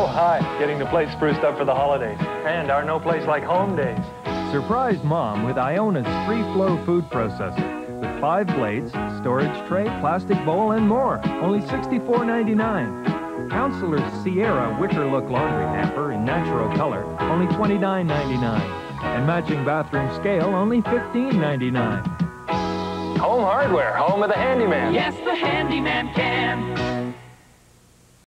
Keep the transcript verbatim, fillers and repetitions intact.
hi. Getting the place spruced up for the holidays. And our no place like home days. Surprise Mom with Iona's free-flow food processor. With five blades, storage tray, plastic bowl, and more. Only sixty-four ninety-nine. Counselor's Sierra wicker look laundry hamper in natural color, only twenty-nine ninety-nine. And matching bathroom scale, only fifteen ninety-nine. Home hardware, home of the handyman. Yes, the handyman can.